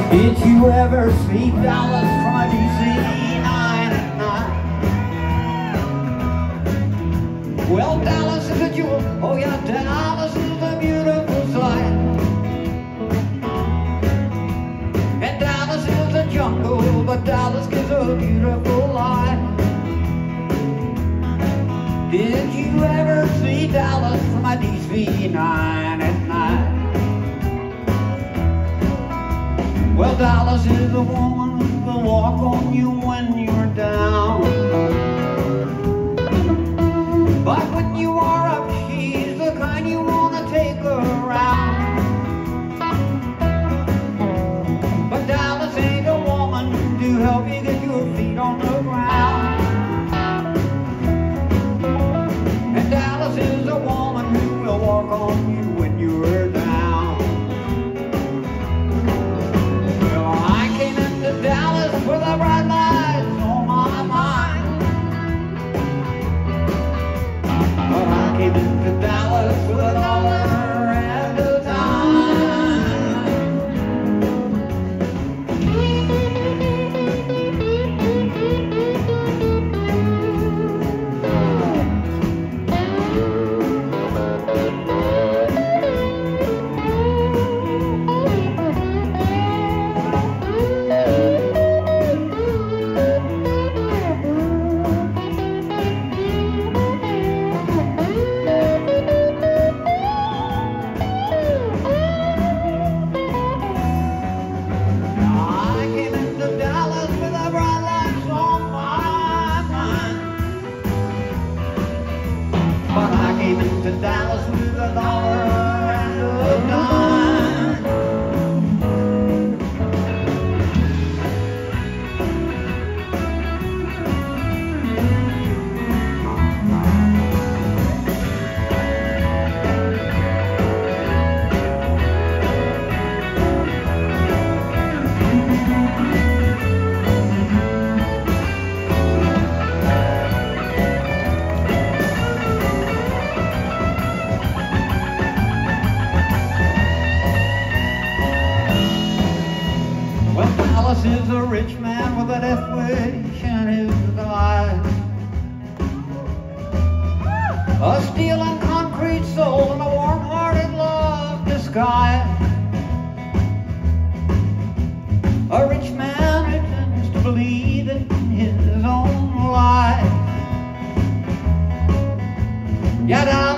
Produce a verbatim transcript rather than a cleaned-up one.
Did you ever see Dallas from a D C nine at night? Well, Dallas is a jewel, oh yeah, Dallas is a beautiful sight. And Dallas is a jungle, but Dallas gives a beautiful light. Did you ever see Dallas from a D C nine at night? Well, Dallas is a woman who will walk on you when you're down. But when you are up, she's the kind you want to take around. But Dallas ain't a woman to help you get your feet on the ground. And Dallas is a woman who will walk on you when you're down. Dallas with the bright lights on my mind. But I came into Dallas with a dollar and a to Dallas with a dollar and a dime. Dallas is a rich man with a death wish in his eyes, a steel and concrete soul and a warm-hearted love disguised. A rich man who tends to believe in his own life. Yet I